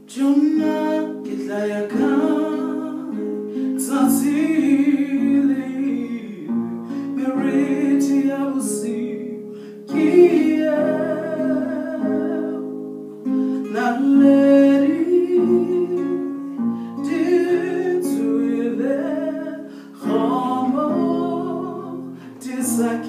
Jona kitlaya kai tsatsili meriti abusi kia naleri dituile homo tisaki